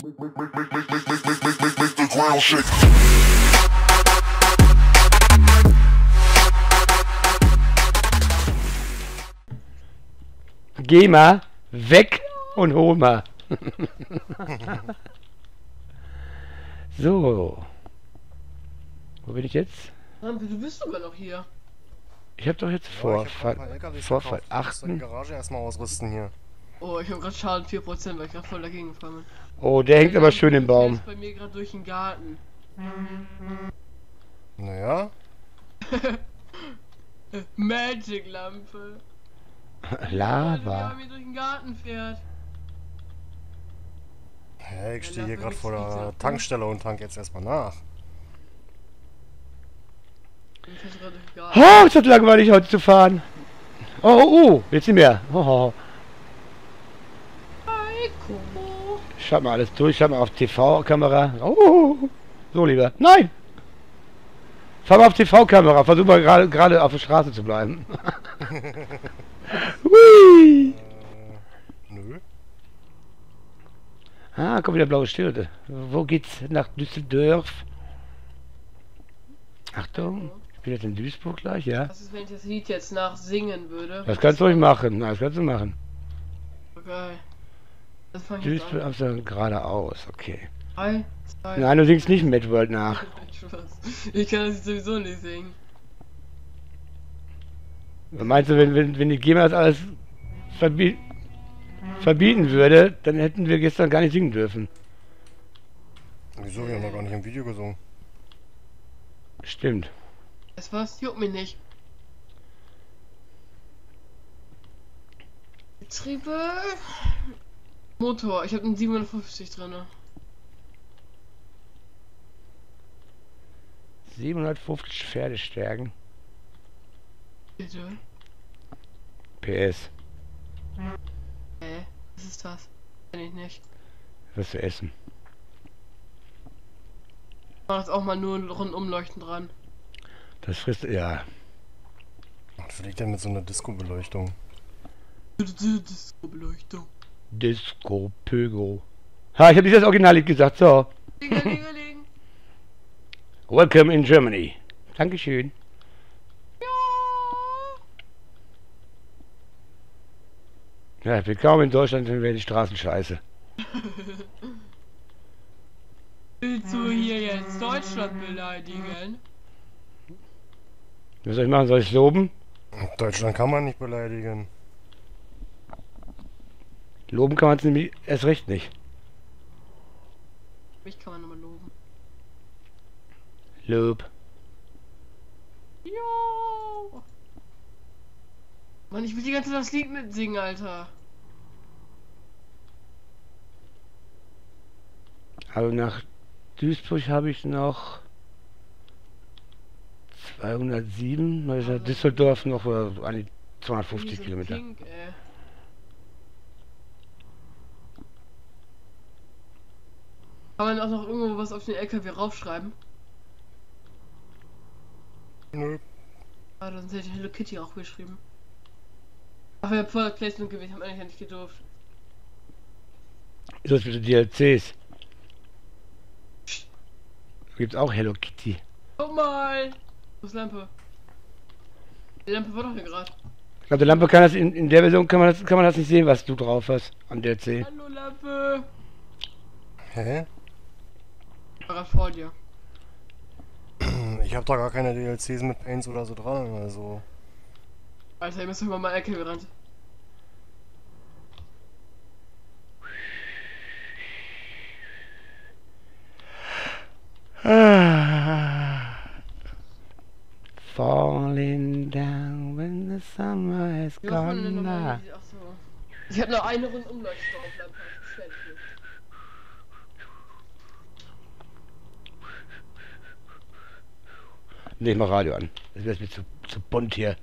Make the ground shake. Geh mal weg und hol mal. So. Wo bin ich jetzt? Du bist sogar noch hier. Ich habe doch jetzt Vorfahrt Die Garage erstmal ausrüsten hier. Oh, ich habe gerade Schaden 4%, weil ich gerade voll dagegen gefahren bin. Oh, der hängt aber schön im Baum. Bei mir gerade durch den Garten. Naja. Magic-Lampe. Lava. Bei mir durch den Garten fährt. Hä, ich stehe hier gerade vor der Tankstelle und tank jetzt erstmal nach. Ich fährt gerade durch den Garten. Oh, ist das langweilig heute zu fahren. Oh, jetzt nicht mehr. Oh. Schaut mal alles durch, schaut mal auf TV-Kamera. Oh, so lieber. Nein! Fahr mal auf TV-Kamera, versuch mal gerade auf der Straße zu bleiben. Hui! Nö. Ah, kommt wieder blaue Schilde. Wo geht's nach Düsseldorf? Achtung, ich bin jetzt in Duisburg gleich, ja? Was ist, wenn ich das Lied jetzt nachsingen würde? Das kannst du ruhig machen, das kannst du machen. Okay. Das fang ich jetzt Duisburg, an. also geradeaus, okay. 3, 2, Nein, du singst nicht Mad World nach. Ich kann das sowieso nicht singen. Meinst du, wenn die GEMA das alles verbieten würde, dann hätten wir gestern gar nicht singen dürfen. Wieso? Wir haben noch gar nicht im Video gesungen. Stimmt. Das was? Juckt mich nicht. Getriebe. Motor. Ich habe einen 750 drin. 750 Pferdestärken. Bitte. PS. Was ist das? Kenn ich nicht. Was zu essen. Ich mach jetzt auch mal nur ein Rundumleuchten dran. Das frisst. Ja. Was liegt denn mit so einer Disco-Beleuchtung? Disco-Beleuchtung. Disco Pögo. Ha, ich habe nicht das Originallied gesagt, so. Dingelingeling. Welcome in Germany. Dankeschön. Ja, willkommen in Deutschland, dann wäre die Straßen scheiße. Willst du hier jetzt Deutschland beleidigen? Was soll ich machen? Soll ich loben? Deutschland kann man nicht beleidigen. Loben kann man es nämlich erst recht nicht. Mich kann man nochmal loben. Lob. Jo! Mann, ich will die ganze Zeit das Lied mitsingen, Alter. Also nach Duisburg habe ich noch 207, also Düsseldorf noch an die 250 Diese Kilometer. Pink, ey. Kann man auch noch irgendwo was auf den LKW raufschreiben? Nö. Ah, dann hätte ich Hello Kitty auch geschrieben. Ach, wir haben Product Placement gewählt, haben eigentlich ja nicht gedurft. Ist das mit den DLCs? Gibt's auch Hello Kitty. Guck mal! Wo ist Lampe? Die Lampe war doch hier gerade. Ich glaube, die Lampe kann das in der Version kann man das nicht sehen, was du drauf hast am DLC. Hallo Lampe! Hä? War gerade vor dir. Ich hab da gar keine DLCs mit Paints oder so dran, also. Alter, ihr müsst doch mal LKW ran. Falling down when the summer has Ja, von gone der now. normalen, ach so. Ich hab noch eine Rundumleuchtung auf Lampe. Beschwer dich nicht. Ne, ich mach Radio an. Das wäre mir zu bunt hier.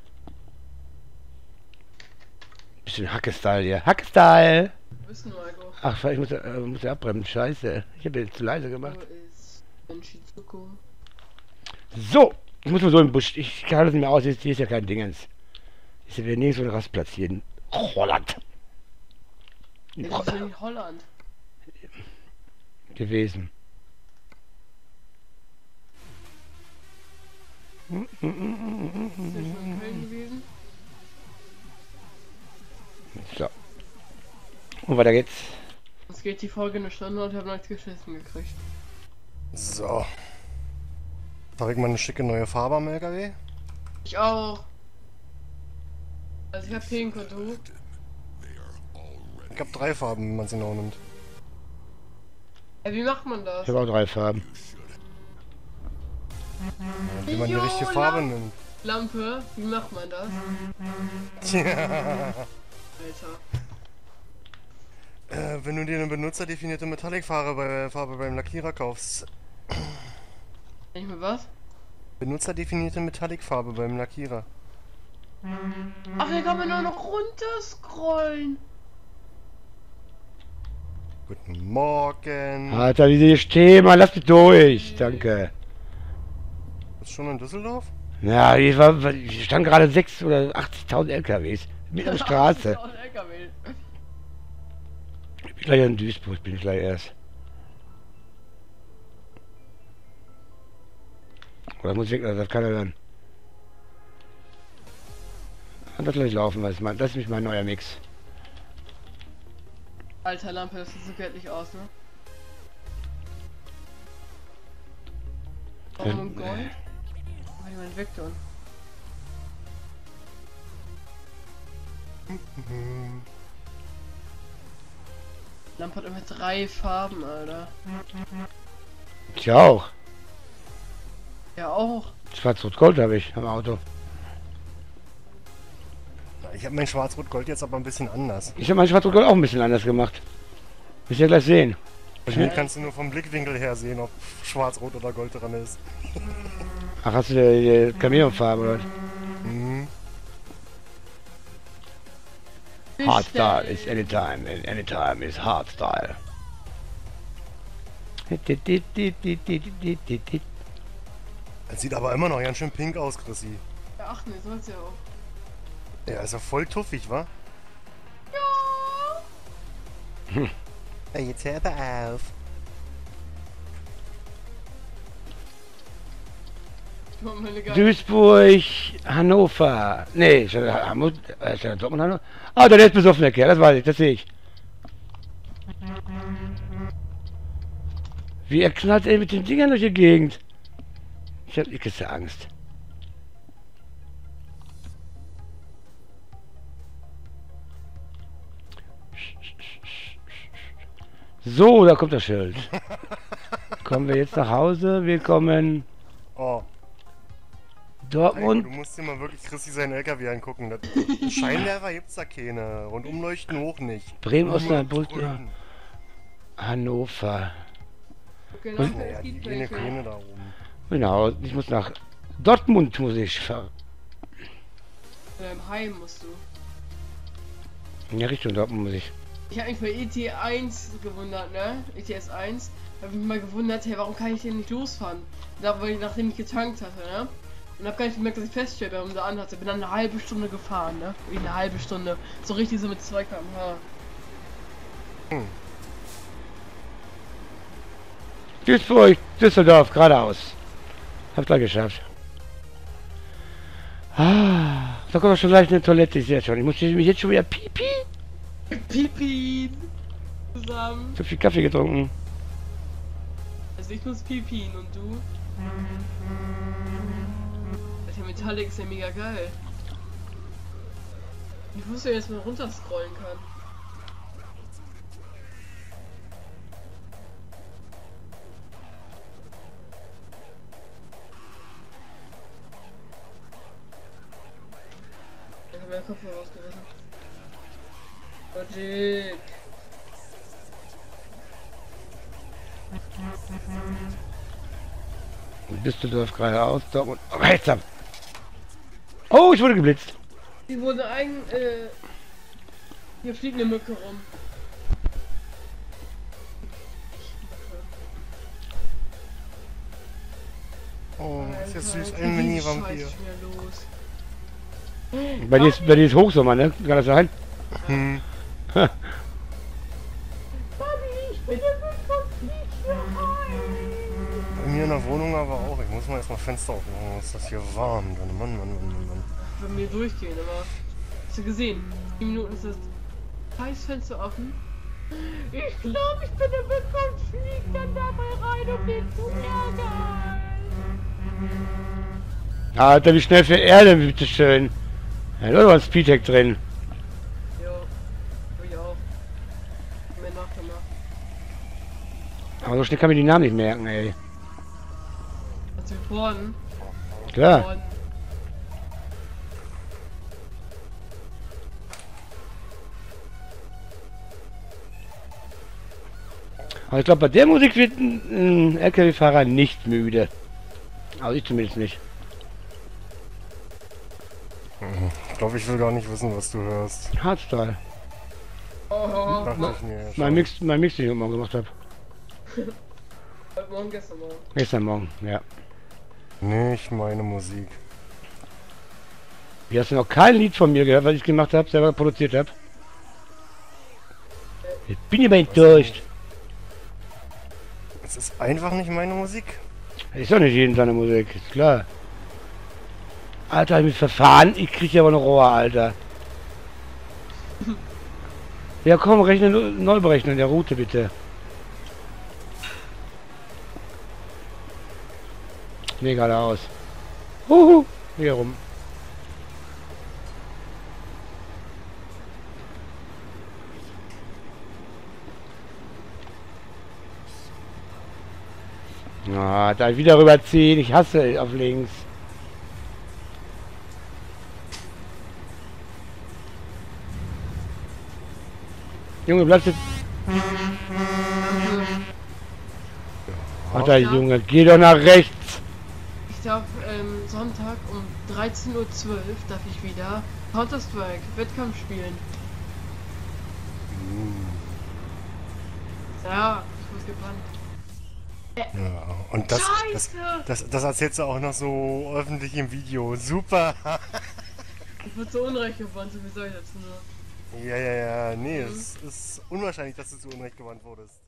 Bisschen Hacke-Style hier. Hacke-Style! Wo bist du, Marco? Ach, ich muss ja abbremsen. Scheiße. Ich habe jetzt zu leise gemacht. Wo ist Shizuko? So! Ich muss mal so im Busch. Ich kann das nicht mehr aus. Hier ist ja kein Dingens. Ist ja wieder nirgends so ein Rastplatz hier in Holland. Das ist ja in Holland. gewesen. Ist ja schon in Köln gewesen. So. Und weiter geht's. Es geht die Folge eine Stunde und ich habe nichts geschissen gekriegt. So. Habe ich mal eine schicke neue Farbe am LKW? Ich auch. Also ich hab pink und du. Ich habe 3 Farben, wenn man sie genau nimmt. Ey, wie macht man das? Ich habe auch 3 Farben. Wie man die Jo, richtige Farbe nimmt. Lampe, wie macht man das? Tja. Alter. Wenn du dir eine benutzerdefinierte Metallic-Farbe beim Lackierer kaufst. Nicht mehr was? Benutzerdefinierte Metallic-Farbe beim Lackierer. Ach, hier kann man nur noch runter scrollen. Guten Morgen. Alter, wie sie hier stehen, Mann, lass mich durch. Danke. Bist du schon in Düsseldorf? Ja, ich stand gerade 6.000 oder 80.000 LKWs mit der Straße. Ich bin gleich in Duisburg, bin ich gleich erst. Oder Musik, das kann er hören. Und das lasse ich laufen, das ist nämlich mein neuer Mix. Alter Lampe, das sieht so göttlich aus, ne? Warum und Gold? Weil jemand weckt uns. Lampe hat immer 3 Farben, Alter. Ich auch. Ja auch. Schwarz-Rot-Gold habe ich am Auto. Ich habe mein Schwarz-Rot-Gold jetzt aber ein bisschen anders. Ich habe mein Schwarz-Rot-Gold auch ein bisschen anders gemacht. Wirst ja gleich sehen. Hier kannst du nur vom Blickwinkel her sehen, ob Schwarz-Rot oder Gold dran ist. Ach, hast du die Cameo-Farbe oder? Mhm. Hardstyle is anytime, and anytime is hardstyle. Das sieht aber immer noch ganz schön pink aus, Chrissy. Ja, ach ne, soll's ja auch. Ja, ist ja voll tuffig, wa? Ja. Hey, jetzt hör aber auf. Ich mach mal eine geile. Duisburg, Hannover. Nee, Dortmund, Hannover. Ah, der ist besoffen, der Kerl, das weiß ich, das sehe ich. Wie er knallt ey, mit den Dingern durch die Gegend. Ich hab nicht Angst. So, da kommt das Schild. Kommen wir jetzt nach Hause, wir kommen Oh. Dortmund. Du musst dir mal wirklich Chrissy seinen LKW angucken. Das Scheinwerfer gibt's da keine. Rundumleuchten hoch nicht. Bremen, Nur Osnabrück, grün. Hannover. Okay, Und- Lampe, Ja, es die gibt gehen welche. keine da oben. Genau, ich muss nach Dortmund, muss ich fahren. Oder im Heim musst du. In der Richtung Dortmund muss ich. Ich habe mich bei ET1 gewundert, ne? ETS 1. Da habe ich mich mal gewundert, hey, warum kann ich denn nicht losfahren? Da, weil ich, nachdem ich getankt hatte, ne? Und hab gar nicht gemerkt, dass ich Feststellung da anhatte. Bin dann eine halbe Stunde gefahren, ne? Wie eine halbe Stunde. So richtig so mit 2 km/h. Duisburg, Düsseldorf, geradeaus. Hab gleich geschafft. Ah, da kommt schon gleich eine Toilette, ich sehe schon. Ich muss mich jetzt schon wieder pipi. Pipi! Zusammen. Zu viel Kaffee getrunken. Also ich muss pipien und du? Der Metallic ist ja mega geil. Ich wusste jetzt mal runter scrollen kann. Ich hab meinen Kopf rausgerissen. Logic. Düsseldorf geradeaus, Dortmund rechts ab. Oh, ich wurde geblitzt. Die wurde hier fliegt eine Mücke rum. Oh, ist ja süß. Alter, Ein wie Mini-Vampir. scheiß wieder los. Bei dir ist Hochsommer, ne? Kann das sein? Hm. meiner Wohnung aber auch. Ich muss mal erstmal Fenster aufmachen. Ist das hier warm drin? Mann, Mann, Mann, Mann, Mann. Bei mir durchgehen, aber hast du gesehen? 10 Minuten ist das Scheißfenster offen. Ich glaube, ich bin im Bett und flieg dann dabei rein, um den zu ärgern. Alter, wie schnell fährt er denn, bitteschön? Ja, da war ein Speedhack drin. Jo, hab ich auch. Mir nachgemacht. Aber so schnell kann man die Namen nicht merken, ey. Hast du geworden? Klar. Aber ich glaube, bei der Musik wird ein LKW-Fahrer nicht müde. Also ich zumindest nicht. Ich glaube, ich will gar nicht wissen, was du hörst. Hardstyle. Oh, Dachte ich mir Mein schon. Mix, den ich heute Morgen gemacht habe. heute Morgen, gestern Morgen. Gestern Morgen, ja. Nicht meine Musik. Wie hast du noch kein Lied von mir gehört, was ich gemacht habe, selber produziert habe? Ich bin aber enttäuscht. Es ist einfach nicht meine Musik. Ist doch nicht jeden seine Musik, ist klar. Alter, hab ich mich verfahren, ich krieg ja aber eine Rohr, Alter. Ja komm, rechne neu berechnen, der Route bitte. Nee, geradeaus. Hier rum. Ah, da wieder rüberziehen, ich hasse auf links. Junge, bleibst du... Alter, Junge, geh doch nach rechts. Ich darf Sonntag um 13:12 Uhr darf ich wieder Counter-Strike Wettkampf spielen. Ja, ich bin gespannt. Ja, und das erzählst du auch noch so öffentlich im Video. Super! Ich wurde so unrecht gewandt, so wie soll ich das nur? Ja, nee, es ist unwahrscheinlich, dass du zu Unrecht gewandt wurdest.